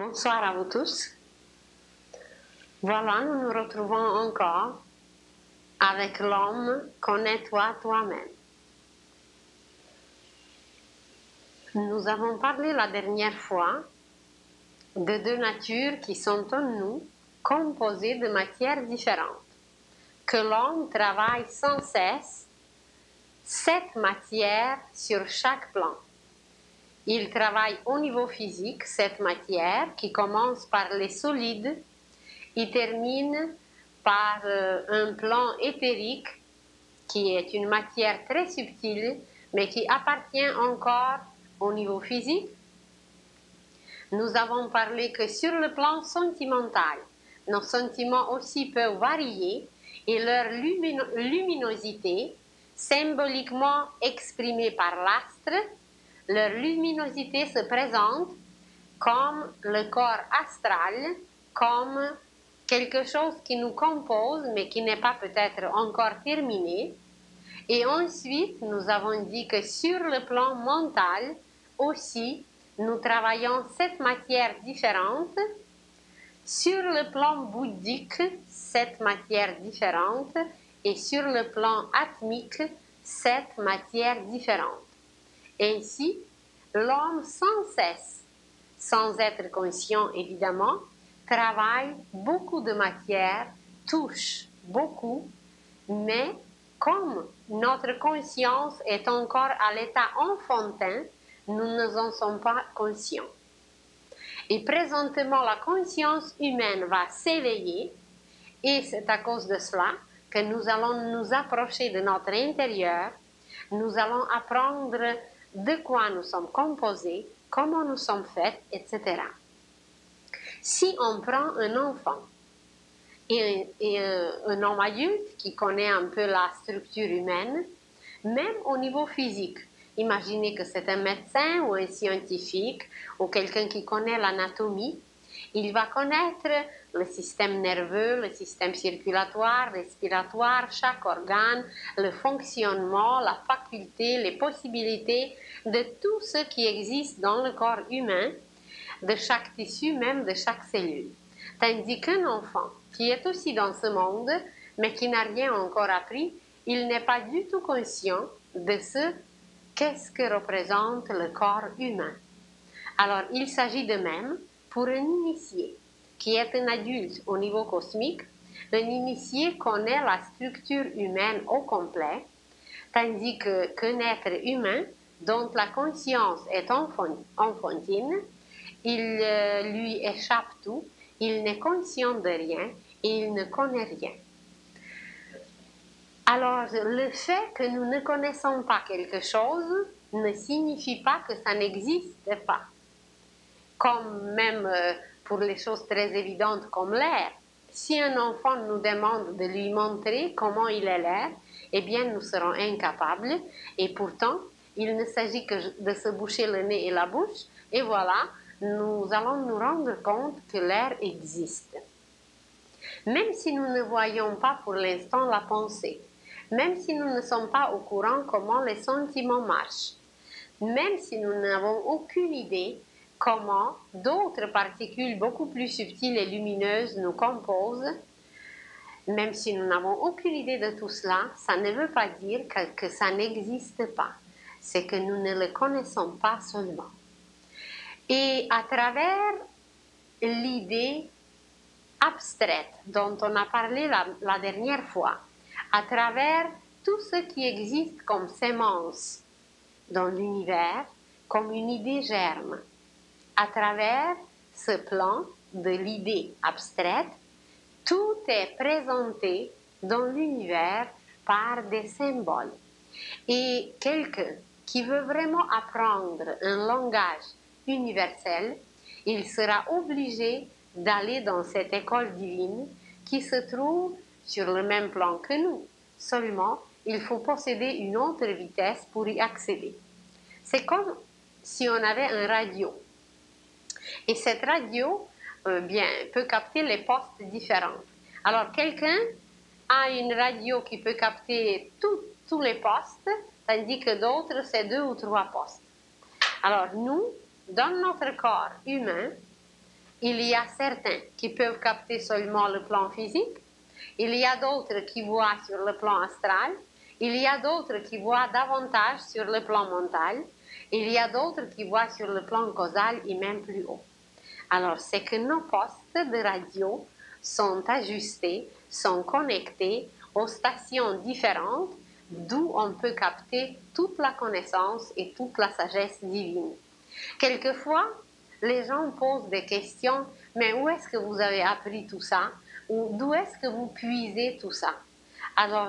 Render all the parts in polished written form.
Bonsoir à vous tous. Voilà, nous nous retrouvons encore avec l'homme Connais-toi toi-même. Nous avons parlé la dernière fois de deux natures qui sont en nous, composées de matières différentes, que l'homme travaille sans cesse cette matière sur chaque plan. Il travaille au niveau physique cette matière qui commence par les solides et termine par un plan éthérique qui est une matière très subtile mais qui appartient encore au niveau physique. Nous avons parlé que sur le plan sentimental, nos sentiments aussi peuvent varier et leur luminosité, symboliquement exprimée par l'astre, leur luminosité se présente comme le corps astral, comme quelque chose qui nous compose mais qui n'est pas peut-être encore terminé. Et ensuite, nous avons dit que sur le plan mental aussi, nous travaillons cette matière différente. Sur le plan bouddhique, cette matière différente. Et sur le plan atmique, cette matière différente. Ainsi, l'homme sans cesse, sans être conscient évidemment, travaille beaucoup de matière, touche beaucoup, mais comme notre conscience est encore à l'état enfantin, nous n'en sommes pas conscients. Et présentement, la conscience humaine va s'éveiller et c'est à cause de cela que nous allons nous approcher de notre intérieur, nous allons apprendre de quoi nous sommes composés, comment nous sommes faits, etc. Si on prend un enfant et un homme adulte qui connaît un peu la structure humaine, même au niveau physique, imaginez que c'est un médecin ou un scientifique ou quelqu'un qui connaît l'anatomie, il va connaître le système nerveux, le système circulatoire, respiratoire, chaque organe, le fonctionnement, la faculté, les possibilités de tout ce qui existe dans le corps humain, de chaque tissu, même de chaque cellule. Tandis qu'un enfant qui est aussi dans ce monde, mais qui n'a rien encore appris, il n'est pas du tout conscient de qu'est-ce que représente le corps humain. Alors, il s'agit de même pour un initié qui est un adulte au niveau cosmique. Un initié connaît la structure humaine au complet, tandis qu'un être humain dont la conscience est enfantine, il lui échappe tout, il n'est conscient de rien et il ne connaît rien. Alors, le fait que nous ne connaissons pas quelque chose ne signifie pas que ça n'existe pas. Comme même pour les choses très évidentes comme l'air. Si un enfant nous demande de lui montrer comment il est l'air, eh bien nous serons incapables et pourtant il ne s'agit que de se boucher le nez et la bouche et voilà, nous allons nous rendre compte que l'air existe. Même si nous ne voyons pas pour l'instant la pensée, même si nous ne sommes pas au courant comment les sentiments marchent, même si nous n'avons aucune idée comment d'autres particules beaucoup plus subtiles et lumineuses nous composent, même si nous n'avons aucune idée de tout cela, ça ne veut pas dire que ça n'existe pas. C'est que nous ne le connaissons pas seulement. Et à travers l'idée abstraite dont on a parlé la dernière fois, à travers tout ce qui existe comme sémence dans l'univers, comme une idée germe, à travers ce plan de l'idée abstraite, tout est présenté dans l'univers par des symboles. Et quelqu'un qui veut vraiment apprendre un langage universel, il sera obligé d'aller dans cette école divine qui se trouve sur le même plan que nous. Seulement, il faut posséder une autre vitesse pour y accéder. C'est comme si on avait un radio. Et cette radio peut capter les postes différents. Alors, quelqu'un a une radio qui peut capter tous les postes, tandis que d'autres, c'est 2 ou 3 postes. Alors, nous, dans notre corps humain, Il y a certains qui peuvent capter seulement le plan physique, il y a d'autres qui voient sur le plan astral, il y a d'autres qui voient davantage sur le plan mental, il y a d'autres qui voient sur le plan causal et même plus haut. Alors, c'est que nos postes de radio sont ajustés, sont connectés aux stations différentes d'où on peut capter toute la connaissance et toute la sagesse divine. Quelquefois, les gens posent des questions, mais où est-ce que vous avez appris tout ça? Ou d'où est-ce que vous puisez tout ça? Alors,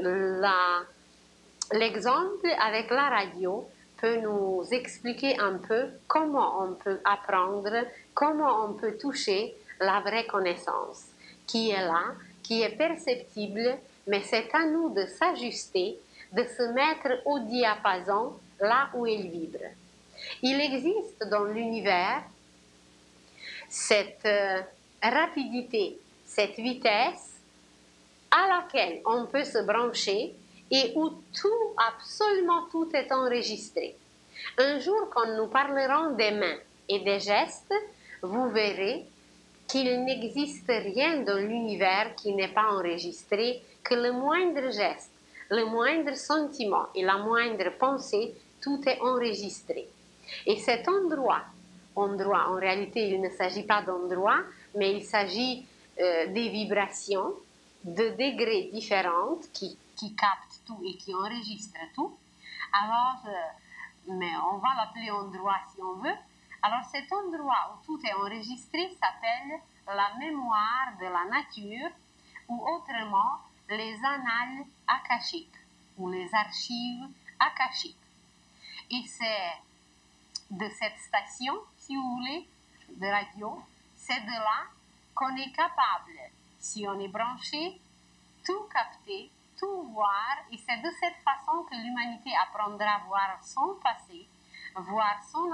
l'exemple avec la radio peut nous expliquer un peu comment on peut apprendre, comment on peut toucher la vraie connaissance, qui est là, qui est perceptible, mais c'est à nous de s'ajuster, de se mettre au diapason là où il vibre. Il existe dans l'univers cette rapidité, cette vitesse à laquelle on peut se brancher et où tout, absolument tout est enregistré. Un jour, quand nous parlerons des mains et des gestes, vous verrez qu'il n'existe rien dans l'univers qui n'est pas enregistré, que le moindre geste, le moindre sentiment et la moindre pensée, tout est enregistré. Et cet endroit, en réalité, il ne s'agit pas d'endroit, mais il s'agit des vibrations de degrés différents qui captent tout et qui enregistrent tout. Alors, mais on va l'appeler endroit si on veut. Alors cet endroit où tout est enregistré s'appelle la mémoire de la nature ou autrement les annales akashiques ou les archives akashiques. Et c'est de cette station, si vous voulez, de radio, c'est de là qu'on est capable, si on est branché, tout capter, tout voir, et c'est de cette façon que l'humanité apprendra à voir son passé, voir son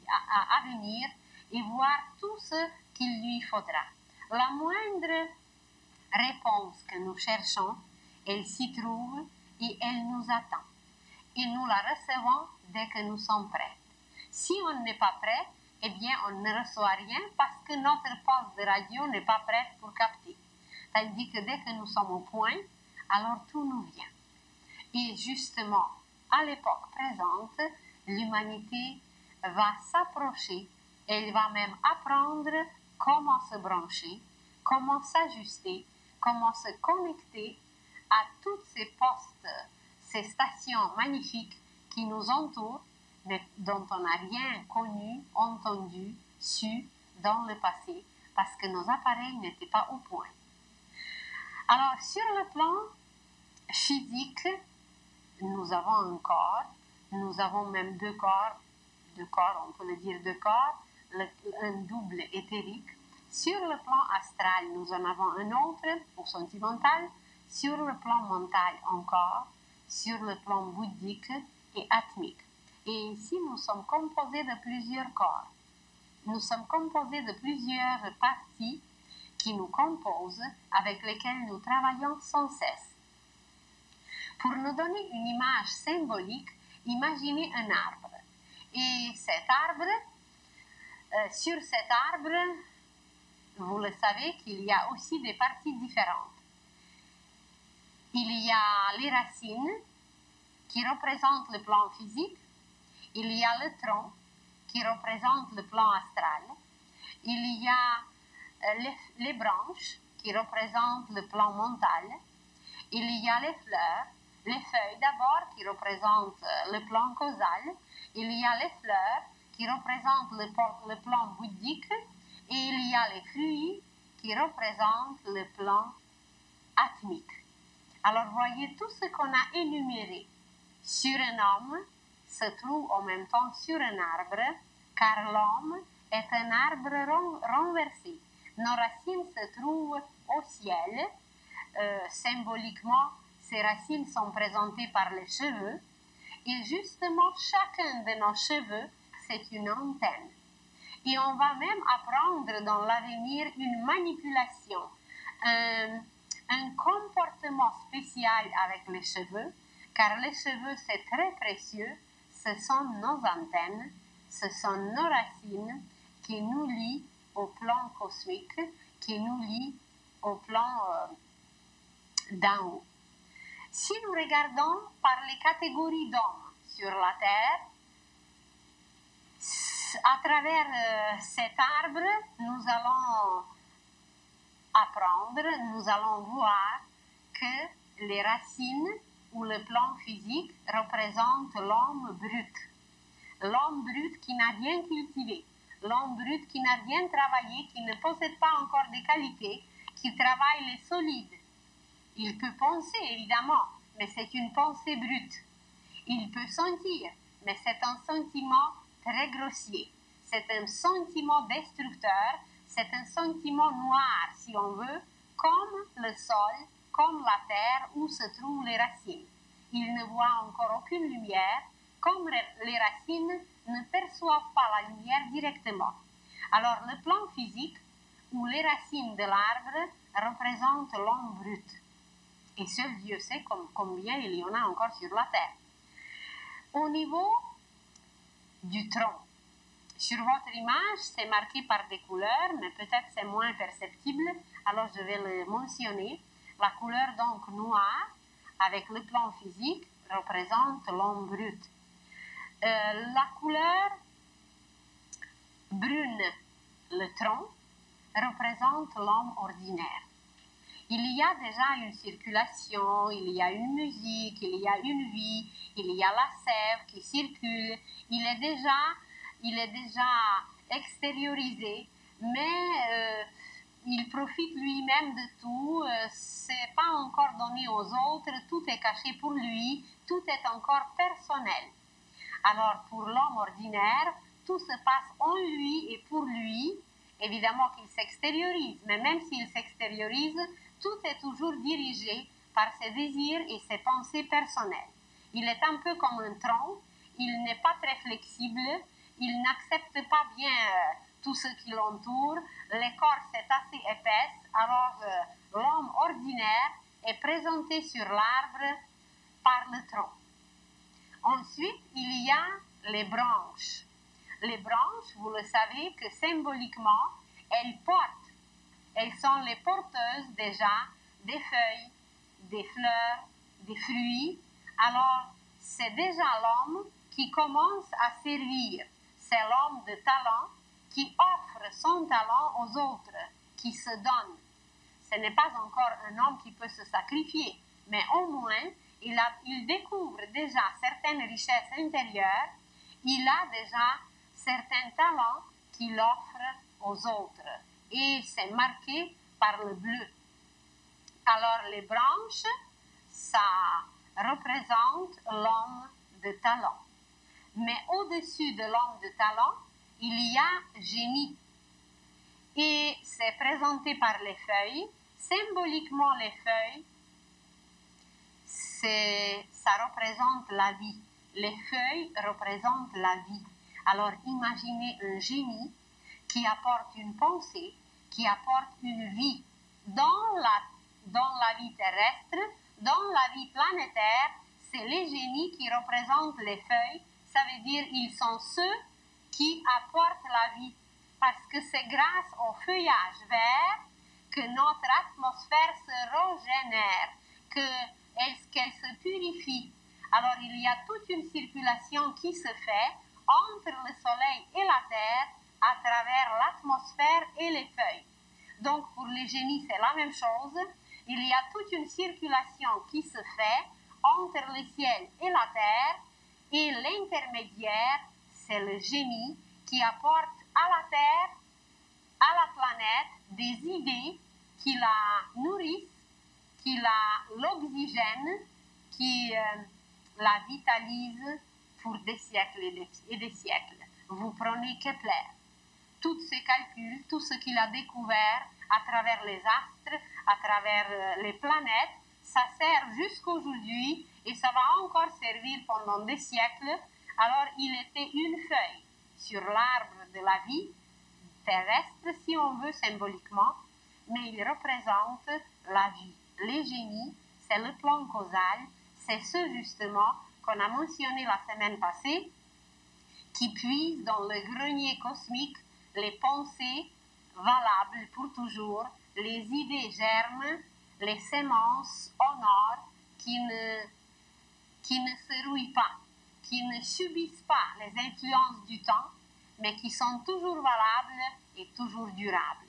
avenir et voir tout ce qu'il lui faudra. La moindre réponse que nous cherchons, elle s'y trouve et elle nous attend. Et nous la recevons dès que nous sommes prêts. Si on n'est pas prêt, eh bien on ne reçoit rien parce que notre poste de radio n'est pas prête pour capter. Tandis que dès que nous sommes au point, alors tout nous vient. Et justement, à l'époque présente, l'humanité va s'approcher, elle va même apprendre comment se brancher, comment s'ajuster, comment se connecter à toutes ces postes, ces stations magnifiques qui nous entourent, mais dont on n'a rien connu, entendu, su dans le passé, parce que nos appareils n'étaient pas au point. Alors, sur le plan physique, nous avons un corps, nous avons même deux corps, on peut le dire deux corps, un double éthérique. Sur le plan astral, nous en avons un autre, ou sentimental, sur le plan mental encore, sur le plan bouddhique et atmique. Et ici, nous sommes composés de plusieurs corps. Nous sommes composés de plusieurs parties qui nous composent, avec lesquelles nous travaillons sans cesse. Pour nous donner une image symbolique, imaginez un arbre. Et cet arbre, sur cet arbre, vous le savez qu'il y a aussi des parties différentes. Il y a les racines qui représentent le plan physique, il y a le tronc qui représente le plan astral, il y a les branches qui représentent le plan mental, il y a les fleurs, les feuilles d'abord qui représentent le plan causal, il y a les fleurs qui représentent le plan bouddhique et il y a les fruits qui représentent le plan atmique. Alors voyez tout ce qu'on a énuméré sur un homme se trouve en même temps sur un arbre, car l'homme est un arbre renversé. Nos racines se trouvent au ciel. Symboliquement, ces racines sont présentées par les cheveux. Et justement, chacun de nos cheveux, c'est une antenne. Et on va même apprendre dans l'avenir une manipulation, un comportement spécial avec les cheveux, car les cheveux, c'est très précieux. Ce sont nos antennes, ce sont nos racines qui nous lient au plan cosmique qui nous lie au plan d'en haut. Si nous regardons par les catégories d'hommes sur la Terre, à travers cet arbre, nous allons apprendre, nous allons voir que les racines ou le plan physique représentent l'homme brut. L'homme brut qui n'a rien cultivé, l'homme brut qui n'a rien travaillé, qui ne possède pas encore des qualités, qui travaille les solides. Il peut penser, évidemment, mais c'est une pensée brute. Il peut sentir, mais c'est un sentiment très grossier. C'est un sentiment destructeur, c'est un sentiment noir, si on veut, comme le sol, comme la terre où se trouvent les racines. Il ne voit encore aucune lumière, comme les racines ne perçoivent pas la lumière directement. Alors le plan physique, où les racines de l'arbre représentent l'homme brut. Et seul Dieu sait combien il y en a encore sur la terre. Au niveau du tronc, sur votre image, c'est marqué par des couleurs, mais peut-être c'est moins perceptible, alors je vais le mentionner. La couleur donc noire, avec le plan physique, représente l'homme brut. La couleur brune, le tronc, représente l'homme ordinaire. Il y a déjà une circulation, il y a une musique, il y a une vie, il y a la sève qui circule, il est déjà extériorisé, mais il profite lui-même de tout, c'est pas encore donné aux autres, tout est caché pour lui, tout est encore personnel. Alors pour l'homme ordinaire, tout se passe en lui et pour lui, évidemment qu'il s'extériorise, mais même s'il s'extériorise, tout est toujours dirigé par ses désirs et ses pensées personnelles. Il est un peu comme un tronc, il n'est pas très flexible, il n'accepte pas bien tout ce qui l'entoure, l'écorce est assez épaisse, alors l'homme ordinaire est présenté sur l'arbre par le tronc. Ensuite, il y a les branches. Les branches, vous le savez que symboliquement, elles sont les porteuses déjà des feuilles, des fleurs, des fruits. Alors, c'est déjà l'homme qui commence à servir. C'est l'homme de talent qui offre son talent aux autres, qui se donne. Ce n'est pas encore un homme qui peut se sacrifier, mais au moins, il découvre déjà certaines richesses intérieures, il a déjà certains talents qu'il offre aux autres. Et c'est marqué par le bleu. Alors les branches, ça représente l'homme de talent. Mais au-dessus de l'homme de talent, il y a génie. Et c'est présenté par les feuilles. Symboliquement, les feuilles, ça représente la vie. Les feuilles représentent la vie. Alors imaginez un génie qui apporte une pensée, qui apporte une vie dans la vie terrestre, dans la vie planétaire. C'est les génies qui représentent les feuilles. Ça veut dire qu'ils sont ceux qui apportent la vie. Parce que c'est grâce au feuillage vert que notre atmosphère se régénère, qu'elle se purifie. Alors il y a toute une circulation qui se fait entre le soleil et la terre à travers l'atmosphère et les feuilles. Donc pour les génies, c'est la même chose. Il y a toute une circulation qui se fait entre le ciel et la terre, et l'intermédiaire, c'est le génie qui apporte à la terre, à la planète, des idées qui la nourrissent, qui l'oxygènent, qui la vitalisent pour des siècles et des siècles. Vous prenez Kepler, tous ses calculs, tout ce qu'il a découvert à travers les astres, à travers les planètes, ça sert jusqu'aujourd'hui et ça va encore servir pendant des siècles. Alors il était une feuille sur l'arbre de la vie terrestre, si on veut symboliquement, mais il représente la vie. Les génies, c'est le plan causal, c'est ceux justement qu'on a mentionné la semaine passée, qui puisent dans le grenier cosmique les pensées, valable pour toujours, les idées germent, les semences honorent, qui ne se rouillent pas, qui ne subissent pas les influences du temps, mais qui sont toujours valables et toujours durables.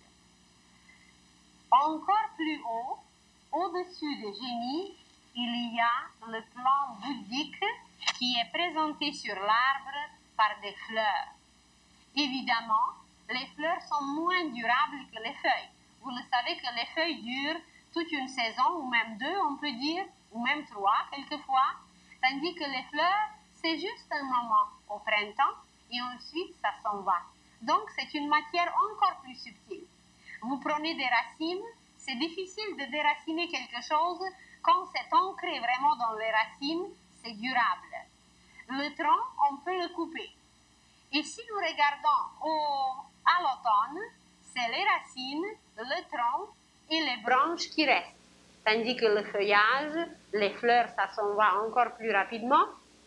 Encore plus haut, au-dessus des génies, il y a le plan bouddhique qui est présenté sur l'arbre par des fleurs. Évidemment, les fleurs sont moins durables que les feuilles. Vous le savez que les feuilles durent toute une saison, ou même deux, on peut dire, ou même trois, quelquefois, tandis que les fleurs, c'est juste un moment au printemps, et ensuite ça s'en va. Donc c'est une matière encore plus subtile. Vous prenez des racines, c'est difficile de déraciner quelque chose quand c'est ancré vraiment dans les racines, c'est durable. Le tronc, on peut le couper. Et si nous regardons à l'automne, c'est les racines, le tronc et les branches qui restent. Tandis que le feuillage, les fleurs, ça s'en va encore plus rapidement.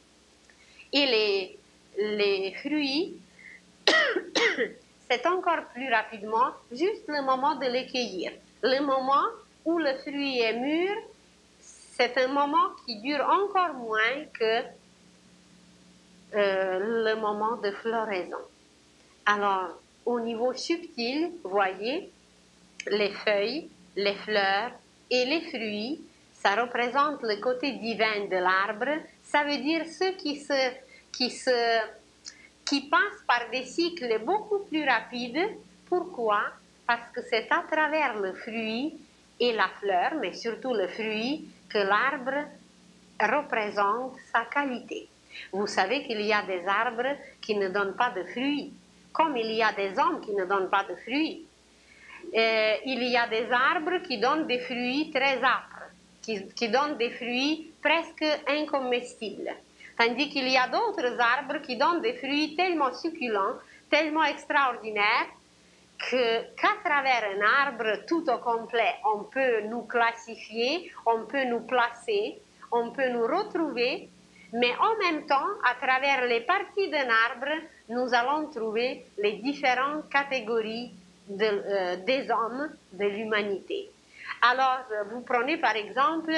Et les fruits, c'est encore plus rapidement, juste le moment de les cueillir. Le moment où le fruit est mûr, c'est un moment qui dure encore moins que le moment de floraison. Alors, au niveau subtil, voyez, les feuilles, les fleurs et les fruits, ça représente le côté divin de l'arbre. Ça veut dire ceux qui passent par des cycles beaucoup plus rapides. Pourquoi? Parce que c'est à travers le fruit et la fleur, mais surtout le fruit, que l'arbre représente sa qualité. Vous savez qu'il y a des arbres qui ne donnent pas de fruits, comme il y a des hommes qui ne donnent pas de fruits. Il y a des arbres qui donnent des fruits très âpres, qui donnent des fruits presque incomestibles. Tandis qu'il y a d'autres arbres qui donnent des fruits tellement succulents, tellement extraordinaires, qu'à travers un arbre tout au complet, on peut nous classifier, on peut nous placer, on peut nous retrouver, mais en même temps, à travers les parties d'un arbre, nous allons trouver les différentes catégories des hommes, de l'humanité. Alors, vous prenez par exemple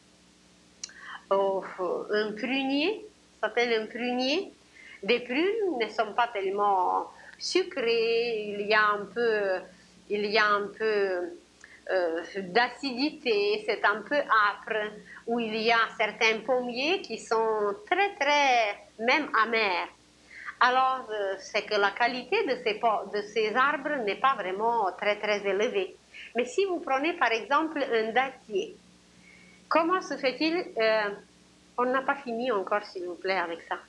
un prunier, ça s'appelle un prunier. Des prunes ne sont pas tellement sucrées, il y a un peu d'acidité, c'est un peu âpre, où il y a certains pommiers qui sont très très même amers. Alors, c'est que la qualité de ces arbres n'est pas vraiment très très élevée. Mais si vous prenez par exemple un dattier, comment se fait-il on n'a pas fini encore, s'il vous plaît, avec ça.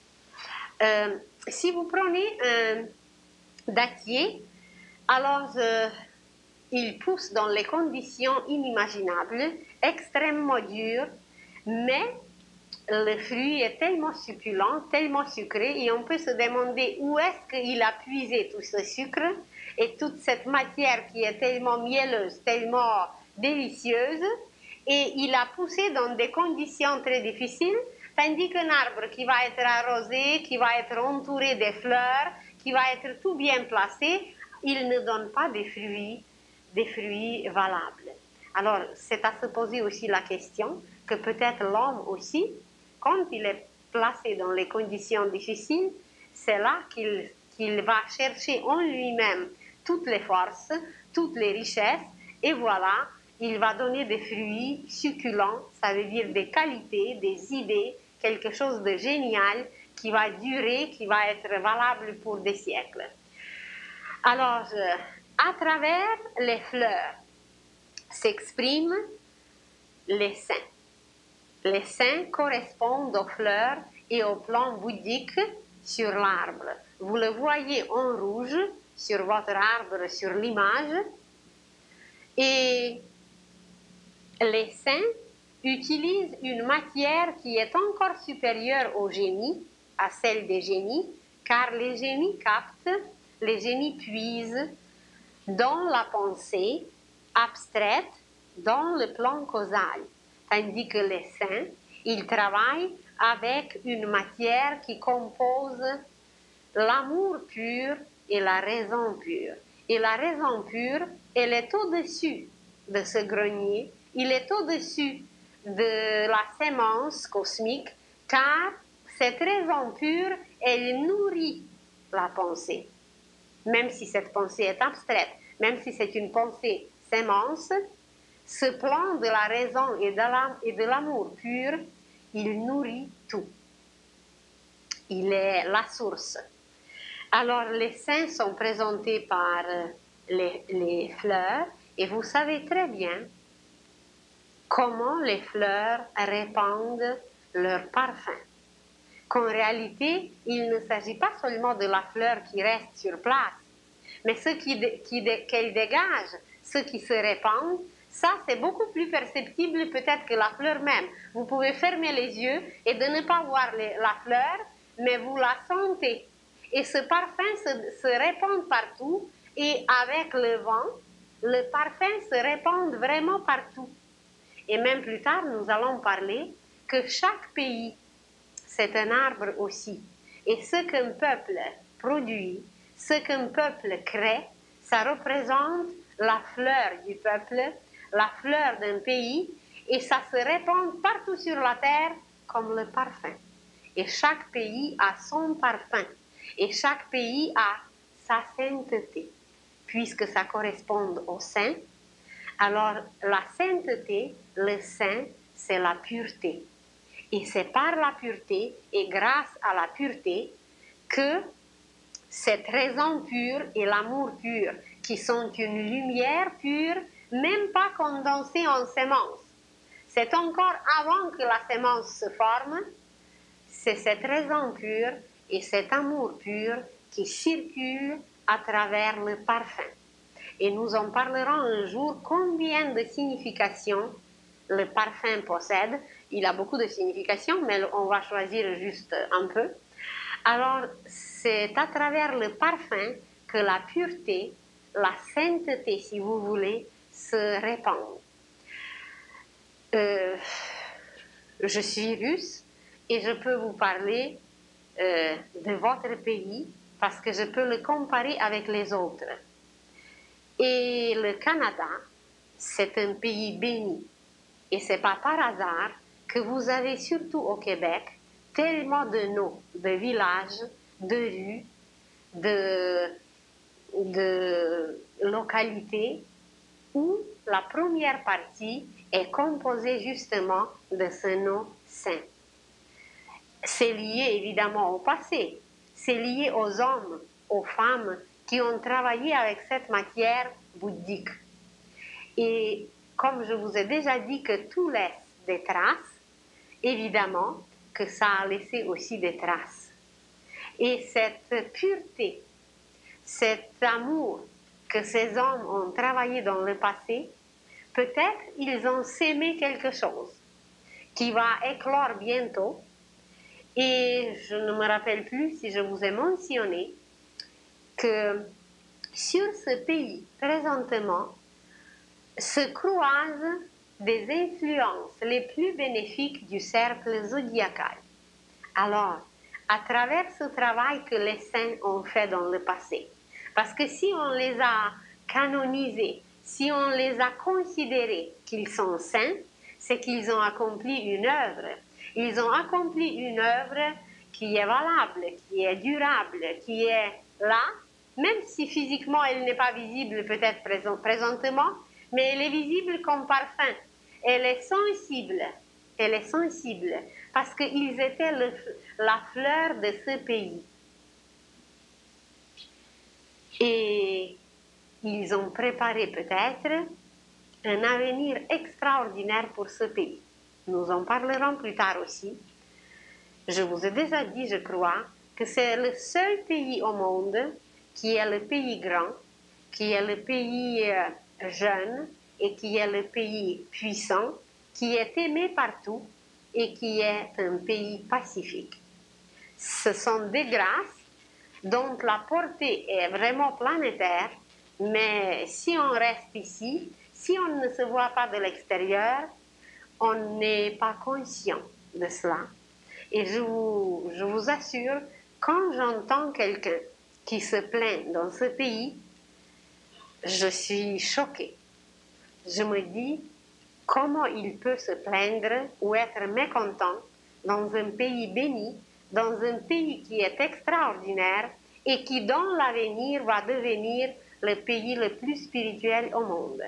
Si vous prenez un dattier, alors il pousse dans les conditions inimaginables, extrêmement dures, mais le fruit est tellement succulent, tellement sucré, et on peut se demander où est-ce qu'il a puisé tout ce sucre et toute cette matière qui est tellement mielleuse, tellement délicieuse, et il a poussé dans des conditions très difficiles, tandis qu'un arbre qui va être arrosé, qui va être entouré des fleurs, qui va être tout bien placé, il ne donne pas des fruits valables. Alors, c'est à se poser aussi la question que peut-être l'homme aussi, quand il est placé dans les conditions difficiles, c'est là qu'il va chercher en lui-même toutes les forces, toutes les richesses, et voilà, il va donner des fruits succulents, ça veut dire des qualités, des idées, quelque chose de génial qui va durer, qui va être valable pour des siècles. Alors, à travers les fleurs s'expriment les saints. Les saints correspondent aux fleurs et au plan bouddhique sur l'arbre. Vous le voyez en rouge sur votre arbre, sur l'image. Et les saints utilisent une matière qui est encore supérieure au génie, à celle des génies, car les génies captent, les génies puisent dans la pensée abstraite, dans le plan causal, tandis que les saints, ils travaillent avec une matière qui compose l'amour pur et la raison pure. Et la raison pure, elle est au-dessus de ce grenier, il est au-dessus de la sémence cosmique, car cette raison pure, elle nourrit la pensée. Même si cette pensée est abstraite, même si c'est une pensée sémence, ce plan de la raison et de l'amour pur, il nourrit tout. Il est la source. Alors les saints sont présentés par les fleurs et vous savez très bien comment les fleurs répandent leur parfum. Qu'en réalité, il ne s'agit pas seulement de la fleur qui reste sur place, mais ce qu'elle dégage, ce qui se répand, ça c'est beaucoup plus perceptible peut-être que la fleur même. Vous pouvez fermer les yeux et de ne pas voir la fleur, mais vous la sentez. Et ce parfum se répand partout et avec le vent, le parfum se répand vraiment partout. Et même plus tard, nous allons parler que chaque pays, c'est un arbre aussi. Et ce qu'un peuple produit, ce qu'un peuple crée, ça représente la fleur du peuple, la fleur d'un pays, et ça se répand partout sur la terre comme le parfum. Et chaque pays a son parfum, et chaque pays a sa sainteté, puisque ça correspond au saint. Alors la sainteté, le saint, c'est la pureté. Et c'est par la pureté et grâce à la pureté que cette raison pure et l'amour pur, qui sont une lumière pure, même pas condensée en sémence. C'est encore avant que la sémence se forme, c'est cette raison pure et cet amour pur qui circulent à travers le parfum. Et nous en parlerons un jour combien de significations le parfum possède. Il a beaucoup de significations, mais on va choisir juste un peu. Alors, c'est à travers le parfum que la pureté, la sainteté, si vous voulez, se répand. Je suis russe et je peux vous parler de votre pays parce que je peux le comparer avec les autres. Et le Canada, c'est un pays béni. Et ce n'est pas par hasard que vous avez surtout au Québec tellement de noms, de villages, de rues, de localités où la première partie est composée justement de ce nom saint. C'est lié évidemment au passé, c'est lié aux hommes, aux femmes qui ont travaillé avec cette matière bouddhique. Et comme je vous ai déjà dit que tout laisse des traces, évidemment que ça a laissé aussi des traces. Et cette pureté, cet amour que ces hommes ont travaillé dans le passé, peut-être ils ont sémé quelque chose qui va éclore bientôt. Et je ne me rappelle plus si je vous ai mentionné que sur ce pays, présentement, se croisent des influences les plus bénéfiques du cercle zodiacal. Alors, à travers ce travail que les saints ont fait dans le passé, parce que si on les a canonisés, si on les a considérés qu'ils sont saints, c'est qu'ils ont accompli une œuvre. Ils ont accompli une œuvre qui est valable, qui est durable, qui est là, même si physiquement elle n'est pas visible peut-être présentement, mais elle est visible comme parfum. Elle est sensible. Elle est sensible parce qu'ils étaient la fleur de ce pays. Et ils ont préparé peut-être un avenir extraordinaire pour ce pays. Nous en parlerons plus tard aussi. Je vous ai déjà dit, je crois, que c'est le seul pays au monde qui est le pays grand, qui est le pays jeune et qui est le pays puissant, qui est aimé partout et qui est un pays pacifique. Ce sont des grâces dont la portée est vraiment planétaire, mais si on reste ici, si on ne se voit pas de l'extérieur, on n'est pas conscient de cela. Et je vous assure, quand j'entends quelqu'un qui se plaint dans ce pays, je suis choquée. Je me dis comment il peut se plaindre ou être mécontent dans un pays béni, dans un pays qui est extraordinaire et qui dans l'avenir va devenir le pays le plus spirituel au monde.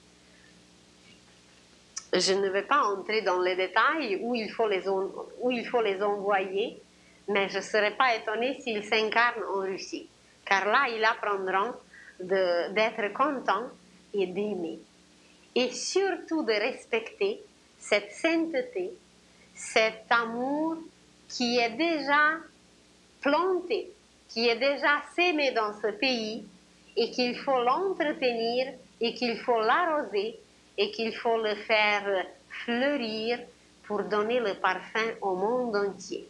Je ne vais pas entrer dans les détails où il faut les envoyer, mais je ne serais pas étonnée s'ils s'incarnent en Russie, car là, ils apprendront d'être contents et d'aimer. Et surtout de respecter cette sainteté, cet amour qui est déjà planté, qui est déjà sémé dans ce pays et qu'il faut l'entretenir et qu'il faut l'arroser et qu'il faut le faire fleurir pour donner le parfum au monde entier.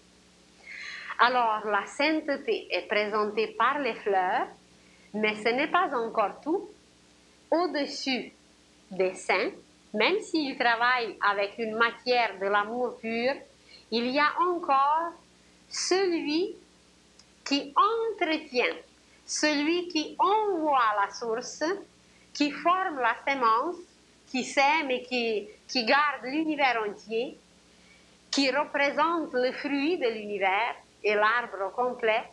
Alors la sainteté est présentée par les fleurs, mais ce n'est pas encore tout. Au-dessus des saints, même s'ils travaillent avec une matière de l'amour pur, il y a encore celui qui entretient, celui qui envoie la source, qui forme la sémence, qui sème et qui garde l'univers entier, qui représente le fruit de l'univers et l'arbre complet,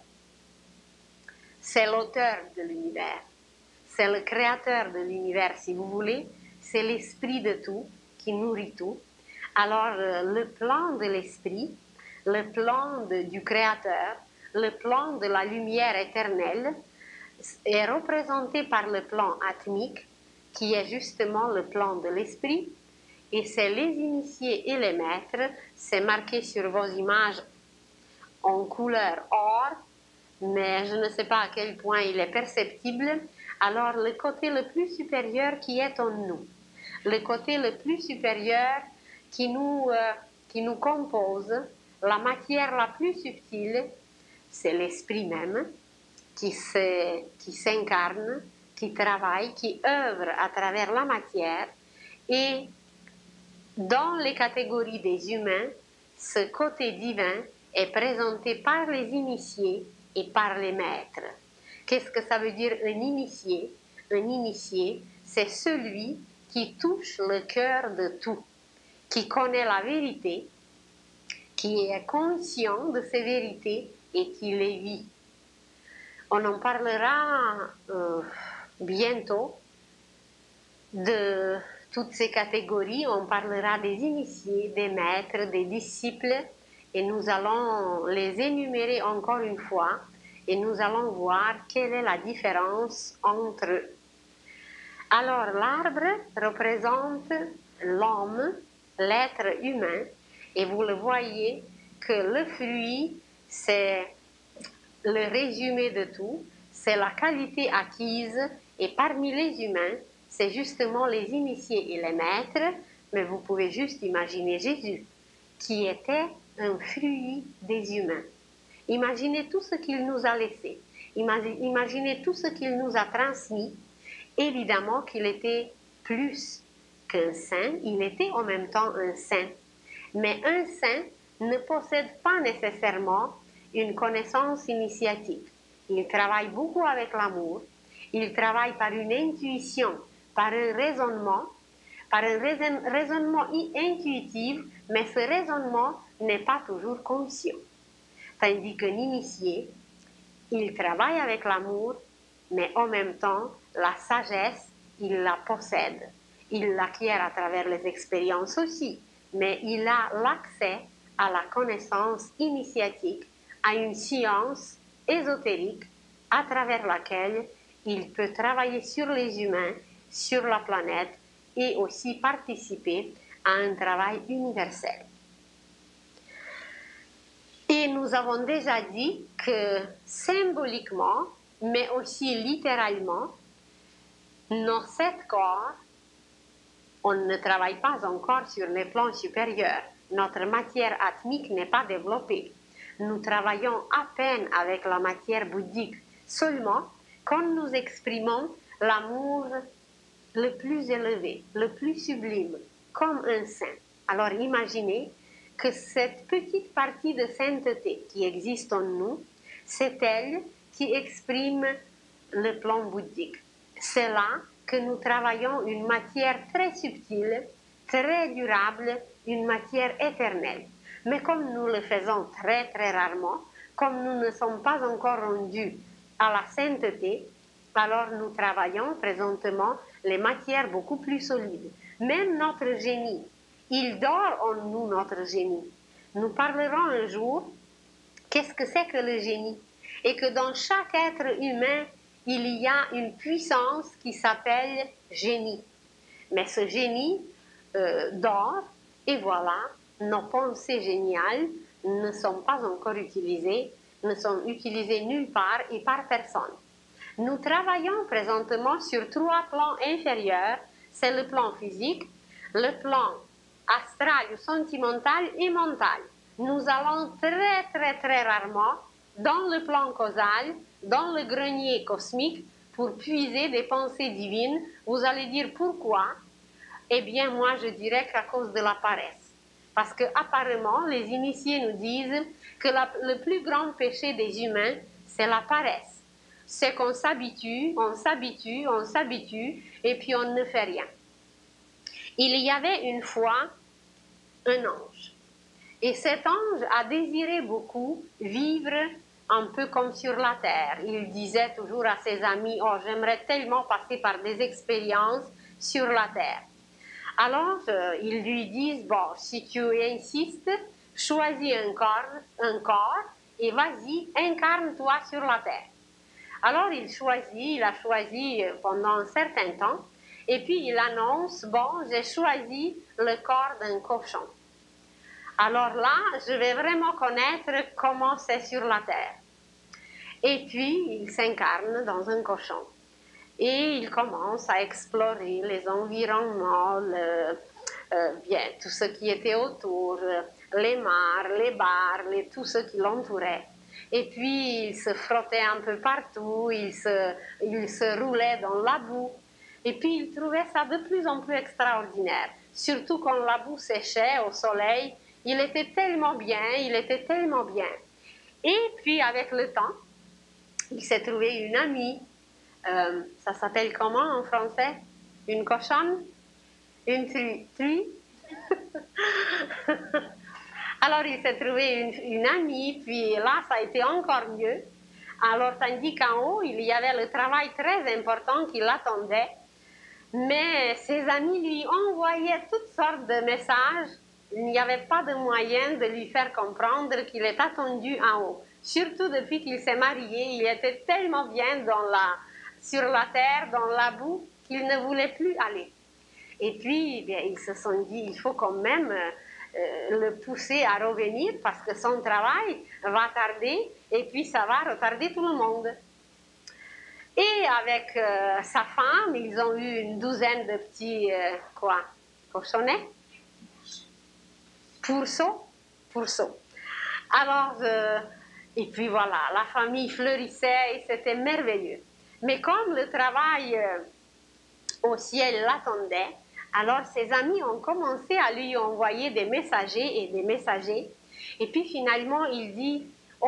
c'est l'auteur de l'univers, c'est le créateur de l'univers si vous voulez, c'est l'esprit de tout qui nourrit tout. Alors le plan de l'esprit, le plan du créateur, le plan de la lumière éternelle est représenté par le plan atmique qui est justement le plan de l'esprit et c'est les initiés et les maîtres, c'est marqué sur vos images en couleur or, mais je ne sais pas à quel point il est perceptible. Alors le côté le plus supérieur qui est en nous, le côté le plus supérieur qui nous compose, la matière la plus subtile, c'est l'esprit même qui s'incarne, qui travaille, qui œuvre à travers la matière. Et dans les catégories des humains, ce côté divin est présenté par les initiés et par les maîtres. Qu'est-ce que ça veut dire un initié? Un initié, c'est celui qui touche le cœur de tout, qui connaît la vérité, qui est conscient de ces vérités et qui les vit. On en parlera bientôt de toutes ces catégories, on parlera des initiés, des maîtres, des disciples, et nous allons les énumérer encore une fois, et nous allons voir quelle est la différence entre eux. Alors l'arbre représente l'homme, l'être humain, et vous le voyez que le fruit, c'est le résumé de tout, c'est la qualité acquise, et parmi les humains, c'est justement les initiés et les maîtres, mais vous pouvez juste imaginer Jésus, qui était un fruit des humains. Imaginez tout ce qu'il nous a laissé, imaginez tout ce qu'il nous a transmis. Évidemment qu'il était plus qu'un saint, il était en même temps un saint. Mais un saint ne possède pas nécessairement une connaissance initiatique. Il travaille beaucoup avec l'amour, il travaille par une intuition, par un raisonnement intuitif, mais ce raisonnement n'est pas toujours conscient. Tandis qu'un initié, il travaille avec l'amour, mais en même temps, la sagesse, il la possède. Il l'acquiert à travers les expériences aussi, mais il a l'accès à la connaissance initiatique, à une science ésotérique à travers laquelle il peut travailler sur les humains, sur la planète et aussi participer à un travail universel. Et nous avons déjà dit que symboliquement, mais aussi littéralement, nos 7 corps, on ne travaille pas encore sur les plans supérieurs. Notre matière atmique n'est pas développée. Nous travaillons à peine avec la matière bouddhique. Seulement, quand nous exprimons l'amour le plus élevé, le plus sublime, comme un saint. Alors imaginez que cette petite partie de sainteté qui existe en nous, c'est elle qui exprime le plan bouddhique. C'est là que nous travaillons une matière très subtile, très durable, une matière éternelle. Mais comme nous le faisons très très rarement, comme nous ne sommes pas encore rendus à la sainteté, alors nous travaillons présentement les matières beaucoup plus solides. Même notre génie, il dort en nous, notre génie. Nous parlerons un jour qu'est-ce que c'est que le génie et que dans chaque être humain, il y a une puissance qui s'appelle génie. Mais ce génie dort et voilà, nos pensées géniales ne sont pas encore utilisées, ne sont utilisées nulle part et par personne. Nous travaillons présentement sur 3 plans inférieurs, c'est le plan physique, le plan astral ou sentimental et mental. Nous allons très très très rarement dans le plan causal, dans le grenier cosmique pour puiser des pensées divines. Vous allez dire pourquoi? Eh bien moi je dirais qu'à cause de la paresse. Parce que apparemment les initiés nous disent que le plus grand péché des humains c'est la paresse. C'est qu'on s'habitue, on s'habitue, on s'habitue et puis on ne fait rien. Il y avait une fois un ange. Et cet ange a désiré beaucoup vivre un peu comme sur la terre. Il disait toujours à ses amis, « Oh, j'aimerais tellement passer par des expériences sur la terre. » Alors, ils lui disent, « Bon, si tu insistes, choisis un corps et vas-y, incarne-toi sur la terre. » Alors, il a choisi pendant un certain temps et puis il annonce, « Bon, j'ai choisi le corps d'un cochon. » Alors là, je vais vraiment connaître comment c'est sur la terre. Et puis, il s'incarne dans un cochon. Et il commence à explorer les environnements, bien, tout ce qui était autour, les mares, les bars, tout ce qui l'entourait. Et puis, il se frottait un peu partout, il se roulait dans la boue. Et puis, il trouvait ça de plus en plus extraordinaire. Surtout quand la boue séchait au soleil, il était tellement bien, il était tellement bien. Et puis, avec le temps, il s'est trouvé une amie. Ça s'appelle comment en français? Une cochonne? Une truie? Alors, il s'est trouvé une amie, puis là, ça a été encore mieux. Alors, tandis qu'en haut, il y avait le travail très important qui l'attendait, mais ses amis lui envoyaient toutes sortes de messages. Il n'y avait pas de moyen de lui faire comprendre qu'il est attendu en haut. Surtout depuis qu'il s'est marié, il était tellement bien sur la terre, dans la boue, qu'il ne voulait plus aller. Et puis, bien, ils se sont dit, il faut quand même le pousser à revenir parce que son travail va tarder et puis ça va retarder tout le monde. Et avec sa femme, ils ont eu une douzaine de petits, cochonnets? Pourceaux. Alors, et puis voilà, la famille fleurissait et c'était merveilleux. Mais comme le travail au ciel l'attendait, alors ses amis ont commencé à lui envoyer des messagers et des messagers. Et puis finalement, il dit,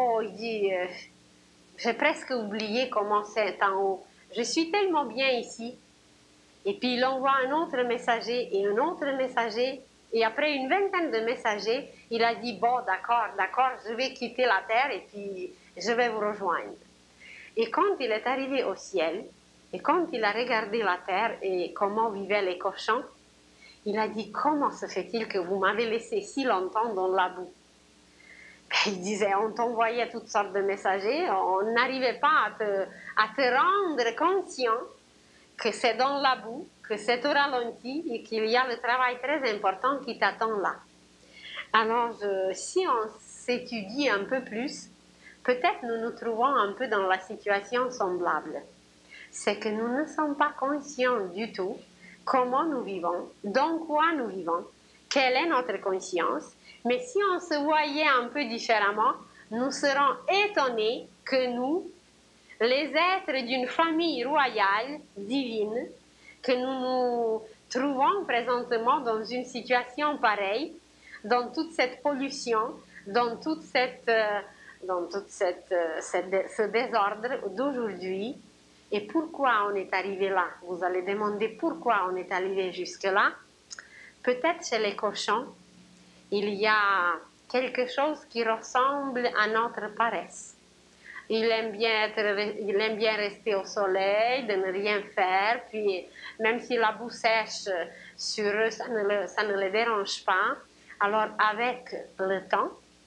j'ai presque oublié comment c'est en haut. Je suis tellement bien ici. Et puis il envoie un autre messager et un autre messager. Et après une vingtaine de messagers, il a dit, bon, d'accord, je vais quitter la terre et puis je vais vous rejoindre. Et quand il est arrivé au ciel, et quand il a regardé la terre et comment vivaient les cochons, il a dit, comment se fait-il que vous m'avez laissé si longtemps dans la boue? Il disait, on t'envoyait toutes sortes de messagers, on n'arrivait pas à te rendre conscient que c'est dans la boue, que c'est au ralenti et qu'il y a le travail très important qui t'attend là. Alors, si on s'étudie un peu plus, peut-être nous nous trouvons un peu dans la situation semblable. C'est que nous ne sommes pas conscients du tout comment nous vivons, dans quoi nous vivons, quelle est notre conscience. Mais si on se voyait un peu différemment, nous serons étonnés que nous, les êtres d'une famille royale, divine, que nous nous trouvons présentement dans une situation pareille, dans toute cette pollution, dans toute ce désordre d'aujourd'hui, Et pourquoi on est arrivé là? Vous allez demander pourquoi on est arrivé jusque-là. Peut-être chez les cochons, il y a quelque chose qui ressemble à notre paresse. Il aime bien rester au soleil, de ne rien faire, puis même si la boue sèche sur eux, ça ne les dérange pas. Alors avec le temps,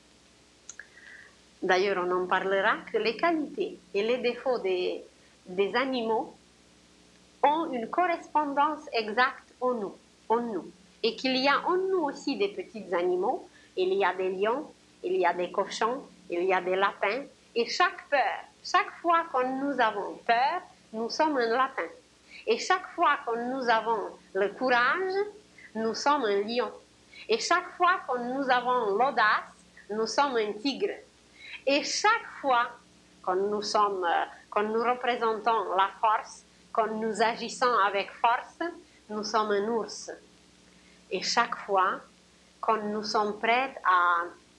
d'ailleurs on en parlera, que les qualités et les défauts des animaux ont une correspondance exacte en nous. Et qu'il y a en nous aussi des petits animaux. Il y a des lions, il y a des cochons, il y a des lapins. Et chaque fois que nous avons peur, nous sommes un lapin. Et chaque fois que nous avons le courage, nous sommes un lion. Et chaque fois que nous avons l'audace, nous sommes un tigre. Et chaque fois que nous représentons la force, quand nous agissons avec force, nous sommes un ours. Et chaque fois, quand nous sommes prêts à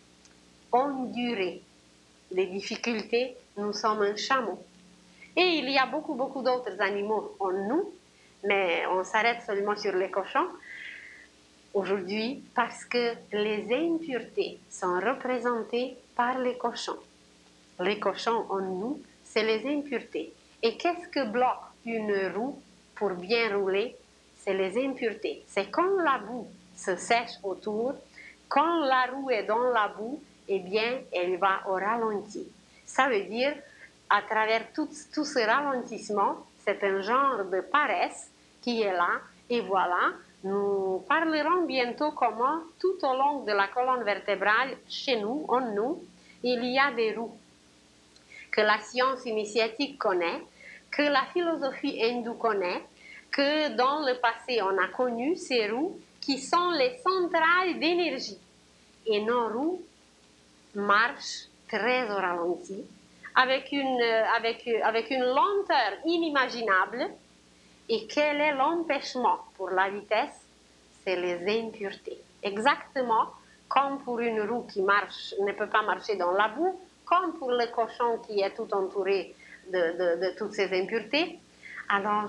endurer les difficultés, nous sommes un chameau. Et il y a beaucoup d'autres animaux en nous, mais on s'arrête seulement sur les cochons aujourd'hui parce que les impuretés sont représentées par les cochons. Les cochons en nous, c'est les impuretés. Et qu'est-ce que bloque une roue pour bien rouler? C'est les impuretés. C'est quand la boue se sèche autour, quand la roue est dans la boue, eh bien, elle va au ralenti. Ça veut dire, à travers tout ce ralentissement, c'est un genre de paresse qui est là. Et voilà, nous parlerons bientôt comment, tout au long de la colonne vertébrale, chez nous, en nous, il y a des roues que la science initiatique connaît, que la philosophie hindoue connaît, que dans le passé on a connu ces roues qui sont les centrales d'énergie. Et nos roues marchent très au ralenti, avec une lenteur inimaginable. Et quel est l'empêchement pour la vitesse? C'est les impuretés. Exactement comme pour une roue qui ne peut pas marcher dans la boue, comme pour le cochon qui est tout entouré de toutes ces impuretés. Alors,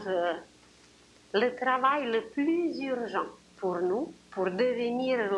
le travail le plus urgent pour nous, pour devenir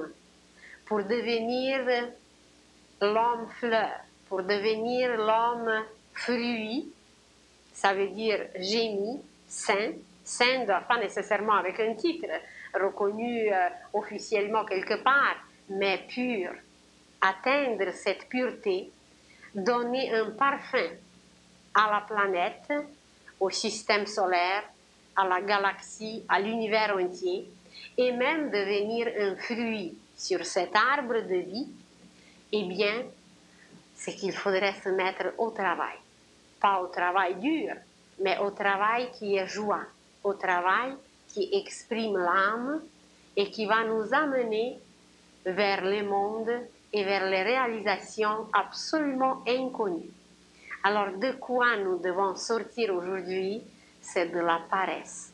l'homme fleur, pour devenir l'homme fruit, ça veut dire génie, saint ne doit pas nécessairement avec un titre reconnu officiellement quelque part, mais pur. Atteindre cette pureté, donner un parfum à la planète, au système solaire, à la galaxie, à l'univers entier, et même devenir un fruit sur cet arbre de vie, eh bien, c'est qu'il faudrait se mettre au travail. Pas au travail dur, mais au travail qui est joie, au travail qui exprime l'âme et qui va nous amener vers le monde et vers les réalisations absolument inconnues. Alors, de quoi nous devons sortir aujourd'hui? C'est de la paresse.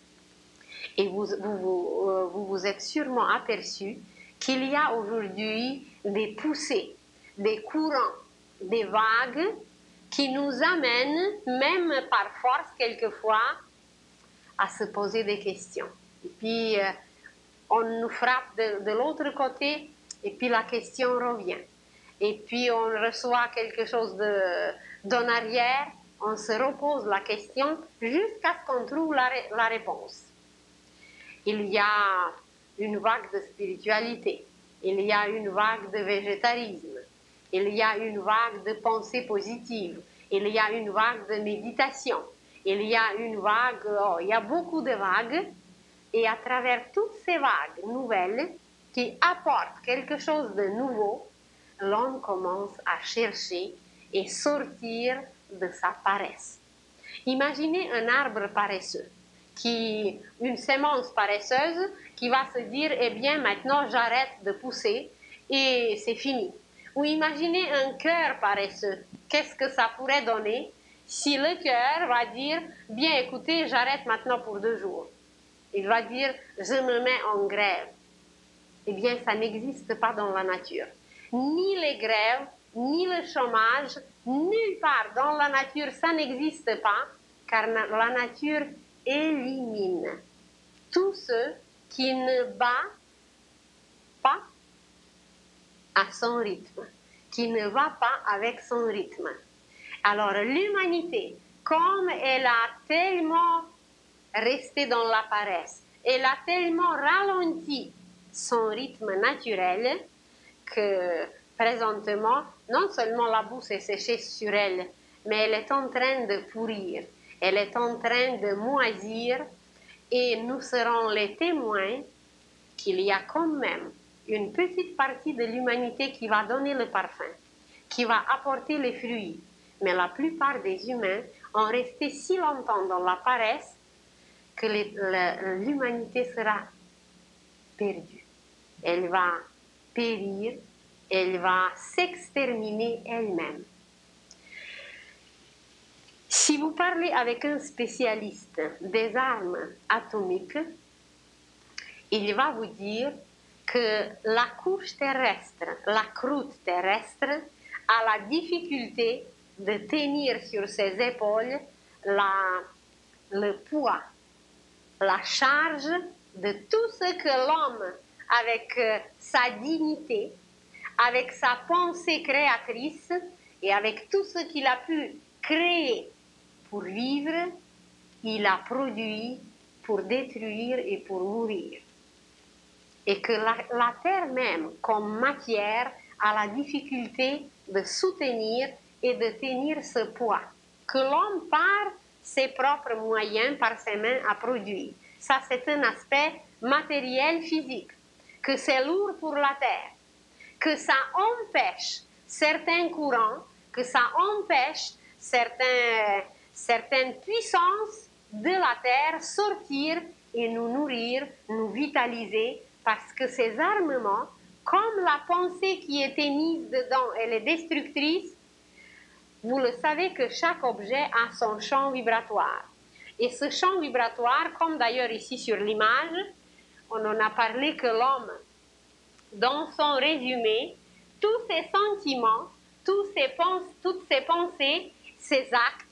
Et vous êtes sûrement aperçu qu'il y a aujourd'hui des poussées, des courants, des vagues qui nous amènent, même par force quelquefois, à se poser des questions. Et puis, on nous frappe de l'autre côté, et puis la question revient. Et puis, on reçoit quelque chose d'en arrière, on se repose la question jusqu'à ce qu'on trouve la réponse. Il y a une vague de spiritualité, il y a une vague de végétarisme, il y a une vague de pensée positive, il y a une vague de méditation, il y a il y a beaucoup de vagues, et à travers toutes ces vagues nouvelles qui apportent quelque chose de nouveau, l'homme commence à chercher et sortir de sa paresse. Imaginez un arbre paresseux, une semence paresseuse qui va se dire, eh bien maintenant j'arrête de pousser et c'est fini. Ou imaginez un cœur paresseux, qu'est-ce que ça pourrait donner si le cœur va dire, bien écoutez, j'arrête maintenant pour 2 jours. Il va dire, je me mets en grève. Eh bien, ça n'existe pas dans la nature. Ni les grèves, ni le chômage, nulle part dans la nature, ça n'existe pas. car la nature élimine tout ce qui ne bat pas à son rythme, qui ne va pas avec son rythme. Alors l'humanité, comme elle a tellement resté dans la paresse, elle a tellement ralenti son rythme naturel que présentement, non seulement la boue s'est séchée sur elle, mais elle est en train de pourrir, elle est en train de moisir et nous serons les témoins qu'il y a quand même une petite partie de l'humanité qui va donner le parfum, qui va apporter les fruits. Mais la plupart des humains ont resté si longtemps dans la paresse que l'humanité sera perdue. Elle va périr, elle va s'exterminer elle-même. Si vous parlez avec un spécialiste des armes atomiques, il va vous dire que la couche terrestre, la croûte terrestre, a la difficulté de tenir sur ses épaules le poids, la charge de tout ce que l'homme, avec sa dignité, avec sa pensée créatrice et avec tout ce qu'il a pu créer pour vivre, il a produit pour détruire et pour mourir. Et que la terre même, comme matière, a la difficulté de soutenir et de tenir ce poids que l'homme, par ses propres moyens, par ses mains, a produit. Ça, c'est un aspect matériel, physique, que c'est lourd pour la terre, que ça empêche certains courants, que ça empêche certaines puissances de la terre sortir et nous nourrir, nous vitaliser, parce que ces armements, comme la pensée qui était mise dedans, elle est destructrice, vous le savez que chaque objet a son champ vibratoire. Et ce champ vibratoire, comme d'ailleurs ici sur l'image, on en a parlé que l'homme, dans son résumé, tous ses sentiments, toutes ses pensées, ses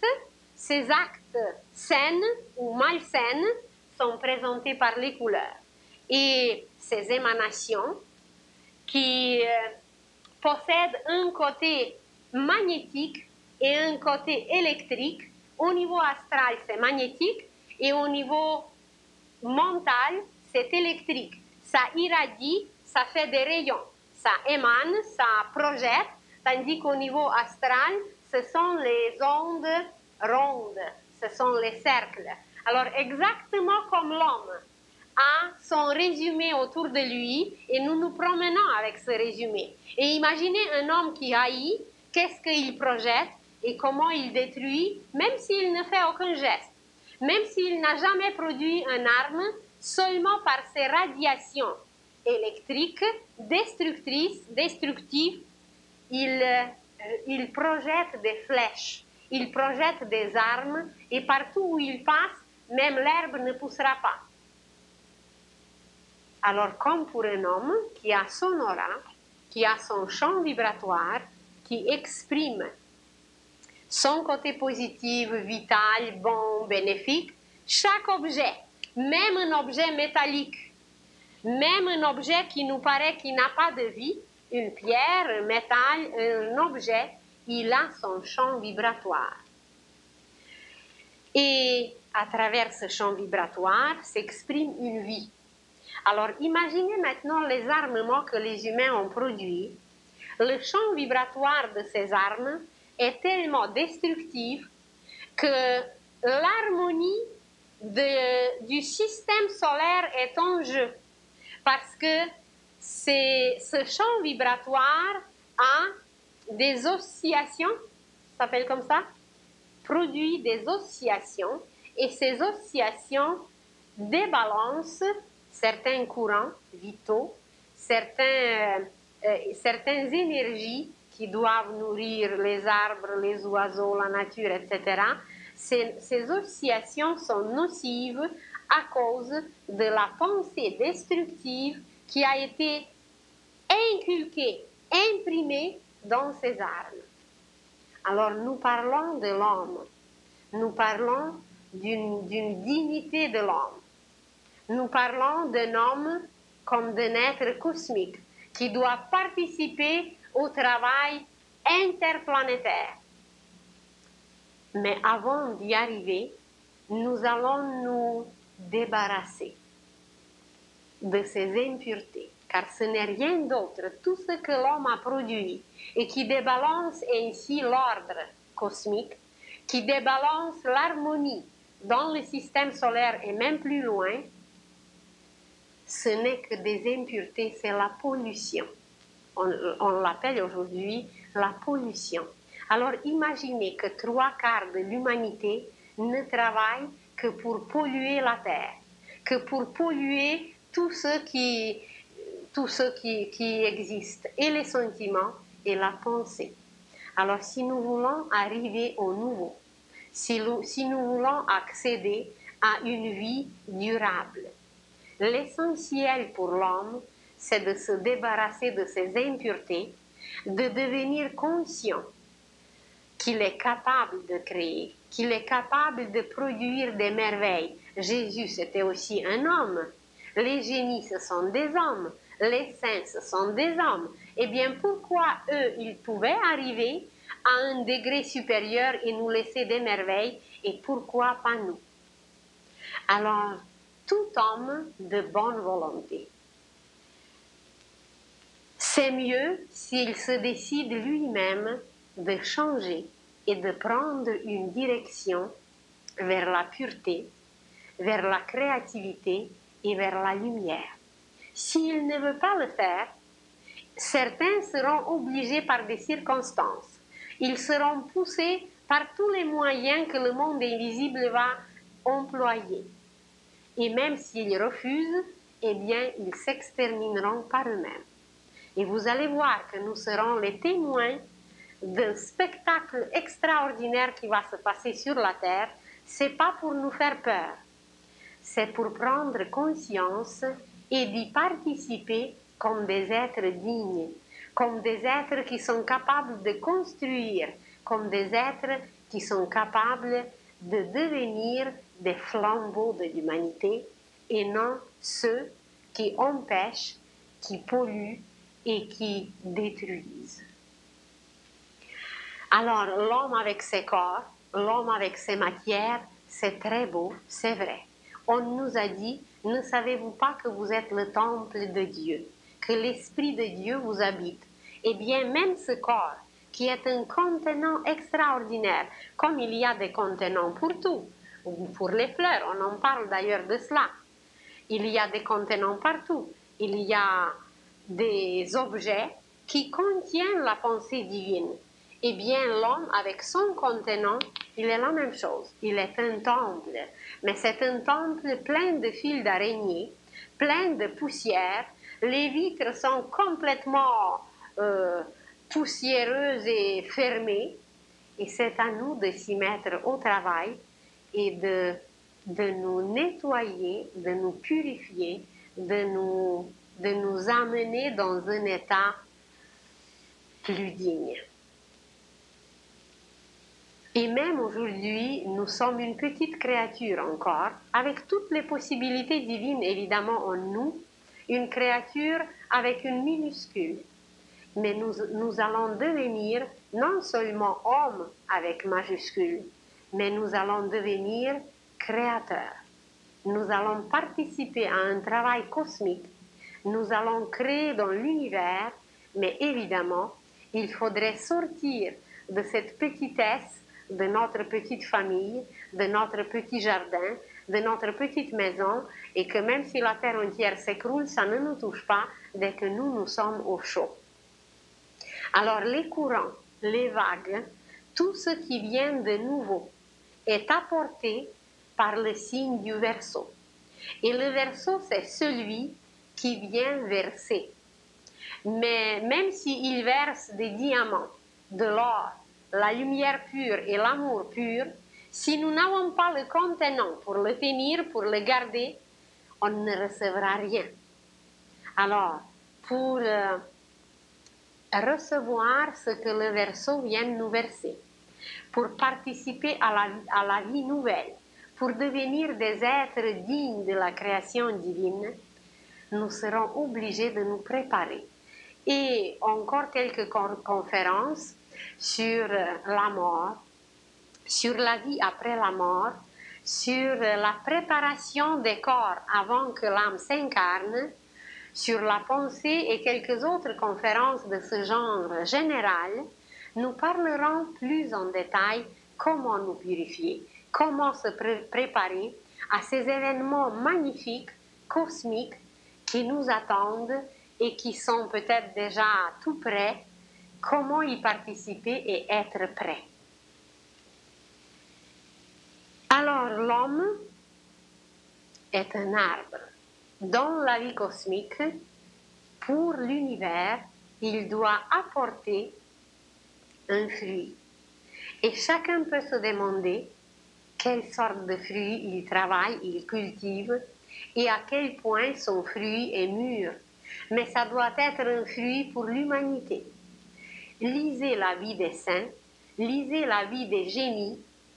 actes saines ou malsaines sont présentés par les couleurs. Et ces émanations qui possèdent un côté magnétique et un côté électrique, au niveau astral c'est magnétique et au niveau mental c'est électrique. Ça irradie, ça fait des rayons, ça émane, ça projette, tandis qu'au niveau astral, ce sont les ondes rondes, ce sont les cercles. Alors exactement comme l'homme a son résumé autour de lui et nous nous promenons avec ce résumé. Et imaginez un homme qui haït, qu'est-ce qu'il projette et comment il détruit, même s'il ne fait aucun geste, même s'il n'a jamais produit une arme, seulement par ses radiations électriques destructives, il projette des flèches, il projette des armes et partout où il passe, même l'herbe ne poussera pas. Alors, comme pour un homme qui a son aura, qui a son champ vibratoire, qui exprime son côté positif, vital, bon, bénéfique, chaque objet, même un objet métallique, même un objet qui nous paraît qu'il n'a pas de vie, une pierre, un métal, un objet, il a son champ vibratoire. Et à travers ce champ vibratoire s'exprime une vie. Alors, imaginez maintenant les armements que les humains ont produits. Le champ vibratoire de ces armes est tellement destructif que l'harmonie du système solaire est en jeu. Parce que ce champ vibratoire a des oscillations, ça s'appelle comme ça, produit des oscillations, et ces oscillations débalancent certains courants vitaux, certaines énergies qui doivent nourrir les arbres, les oiseaux, la nature, etc. Ces oscillations sont nocives à cause de la pensée destructive qui a été inculquée, imprimée dans ces armes. Alors nous parlons de l'homme. nous parlons d'une dignité de l'homme. Nous parlons d'un homme comme d'un être cosmique qui doit participer au travail interplanétaire. Mais avant d'y arriver, nous allons nous débarrasser de ces impuretés, car ce n'est rien d'autre, tout ce que l'homme a produit et qui débalance ainsi l'ordre cosmique, qui débalance l'harmonie dans le système solaire et même plus loin, ce n'est que des impuretés, c'est la pollution. On l'appelle aujourd'hui la pollution. Alors imaginez que 3/4 de l'humanité ne travaille que pour polluer la terre, que pour polluer tout ce qui existe, et les sentiments et la pensée. Alors si nous voulons arriver au nouveau, si nous voulons accéder à une vie durable, l'essentiel pour l'homme, c'est de se débarrasser de ses impuretés, de devenir conscient qu'il est capable de créer, qu'il est capable de produire des merveilles. Jésus, c'était aussi un homme. Les génies, ce sont des hommes. Les saints, ce sont des hommes. Eh bien, pourquoi eux, ils pouvaient arriver à un degré supérieur et nous laisser des merveilles, et pourquoi pas nous? Alors, tout homme de bonne volonté, c'est mieux s'il se décide lui-même de changer et de prendre une direction vers la pureté, vers la créativité et vers la lumière. S'il ne veut pas le faire, certains seront obligés par des circonstances. Ils seront poussés par tous les moyens que le monde invisible va employer. Et même s'ils refusent, eh bien, ils s'extermineront par eux-mêmes. Et vous allez voir que nous serons les témoins d'un spectacle extraordinaire qui va se passer sur la terre. Ce n'est pas pour nous faire peur, c'est pour prendre conscience et d'y participer comme des êtres dignes, comme des êtres qui sont capables de construire, comme des êtres qui sont capables de devenir des flambeaux de l'humanité et non ceux qui empêchent, qui polluent et qui détruisent. Alors, l'homme avec ses corps, l'homme avec ses matières, c'est très beau, c'est vrai. On nous a dit, ne savez-vous pas que vous êtes le temple de Dieu, que l'Esprit de Dieu vous habite? Eh bien, même ce corps, qui est un contenant extraordinaire, comme il y a des contenants pour tout, pour les fleurs, on en parle d'ailleurs de cela. Il y a des contenants partout, il y a des objets qui contiennent la pensée divine. Eh bien, l'homme, avec son contenant, il est la même chose. Il est un temple, mais c'est un temple plein de fils d'araignée, plein de poussière. Les vitres sont complètement poussiéreuses et fermées. Et c'est à nous de s'y mettre au travail et de nous nettoyer, de nous purifier, de nous amener dans un état plus digne. Et même aujourd'hui, nous sommes une petite créature encore, avec toutes les possibilités divines évidemment en nous, une créature avec une minuscule. Mais nous allons devenir non seulement hommes avec majuscule, mais nous allons devenir créateurs. Nous allons participer à un travail cosmique. Nous allons créer dans l'univers, mais évidemment, il faudrait sortir de cette petitesse de notre petite famille, de notre petit jardin, de notre petite maison, et que même si la terre entière s'écroule, ça ne nous touche pas dès que nous sommes au chaud. Alors les courants, les vagues, tout ce qui vient de nouveau est apporté par le signe du Verseau. Et le Verseau, c'est celui qui vient verser. Mais même s'il verse des diamants, de l'or, la lumière pure et l'amour pur, si nous n'avons pas le contenant pour le tenir, pour le garder, on ne recevra rien. Alors, pour recevoir ce que le Verseau vient nous verser, pour participer à la vie nouvelle, pour devenir des êtres dignes de la création divine, nous serons obligés de nous préparer. Et encore quelques conférences sur la mort, sur la vie après la mort, sur la préparation des corps avant que l'âme s'incarne, sur la pensée et quelques autres conférences de ce genre général, nous parlerons plus en détail comment nous purifier, comment se préparer à ces événements magnifiques, cosmiques, qui nous attendent et qui sont peut-être déjà tout près, comment y participer et être prêt. Alors l'homme est un arbre. Dans la vie cosmique, pour l'univers, il doit apporter un fruit. Et chacun peut se demander quelle sorte de fruit il travaille, il cultive, et à quel point son fruit est mûr. Mais ça doit être un fruit pour l'humanité. Lisez la vie des saints, lisez la vie des génies,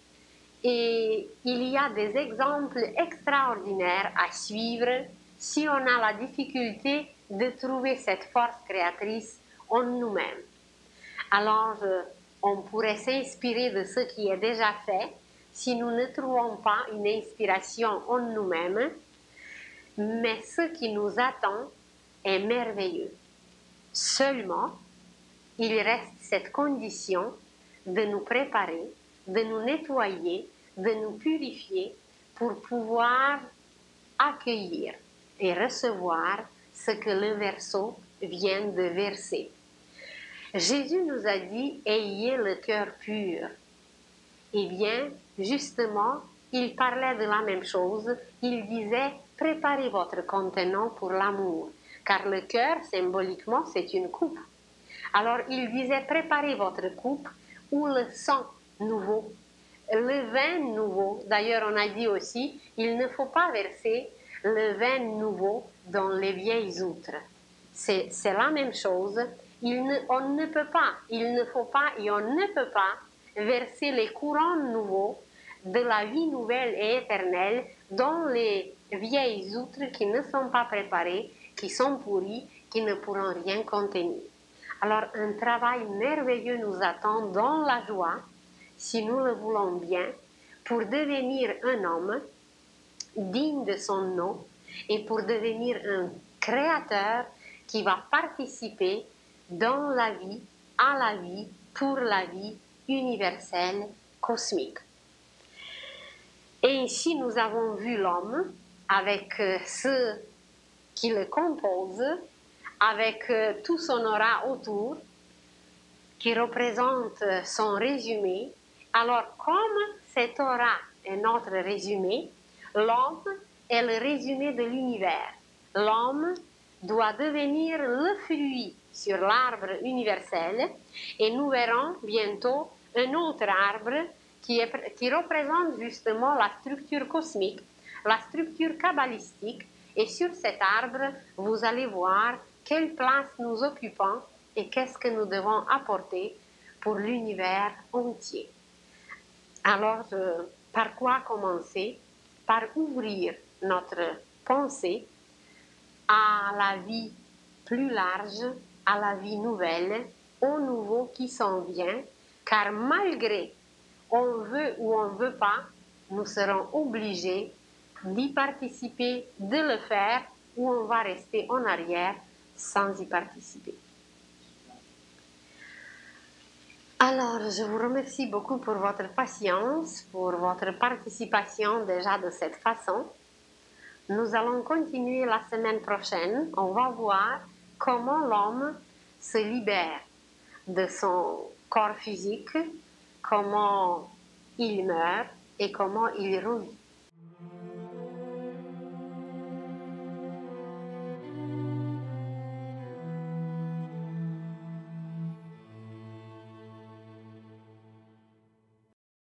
et il y a des exemples extraordinaires à suivre si on a la difficulté de trouver cette force créatrice en nous-mêmes. Alors, on pourrait s'inspirer de ce qui est déjà fait si nous ne trouvons pas une inspiration en nous-mêmes, mais ce qui nous attend est merveilleux. Seulement, il reste cette condition de nous préparer, de nous nettoyer, de nous purifier pour pouvoir accueillir et recevoir ce que le verseau vient de verser. Jésus nous a dit « Ayez le cœur pur ». Eh bien, justement, il parlait de la même chose. Il disait « Préparez votre contenant pour l'amour », car le cœur, symboliquement, c'est une coupe. Alors, il disait « Préparez votre coupe ou le sang nouveau ». Le vin nouveau, d'ailleurs on a dit aussi, il ne faut pas verser le vin nouveau dans les vieilles outres. C'est la même chose. On ne peut pas, il ne faut pas et on ne peut pas verser les courants nouveaux de la vie nouvelle et éternelle dans les vieilles outres qui ne sont pas préparées, qui sont pourries, qui ne pourront rien contenir. Alors un travail merveilleux nous attend dans la joie, si nous le voulons bien, pour devenir un homme digne de son nom et pour devenir un créateur qui va participer dans la vie, à la vie, pour la vie universelle, cosmique. Et ici, nous avons vu l'homme avec ceux qui le composent, avec tout son aura autour, qui représente son résumé. Alors, comme cette aura est notre résumé, l'homme est le résumé de l'univers. L'homme doit devenir le fruit sur l'arbre universel et nous verrons bientôt un autre arbre qui représente justement la structure cosmique, la structure kabbalistique, et sur cet arbre, vous allez voir quelle place nous occupons et qu'est-ce que nous devons apporter pour l'univers entier. Alors, par quoi commencer? Par ouvrir notre pensée à la vie plus large, à la vie nouvelle, au nouveau qui s'en vient, car malgré on veut ou on ne veut pas, nous serons obligés d'y participer, de le faire, ou on va rester en arrière sans y participer. Alors, je vous remercie beaucoup pour votre patience, pour votre participation déjà de cette façon. Nous allons continuer la semaine prochaine. On va voir comment l'homme se libère de son corps physique, comment il meurt et comment il revit.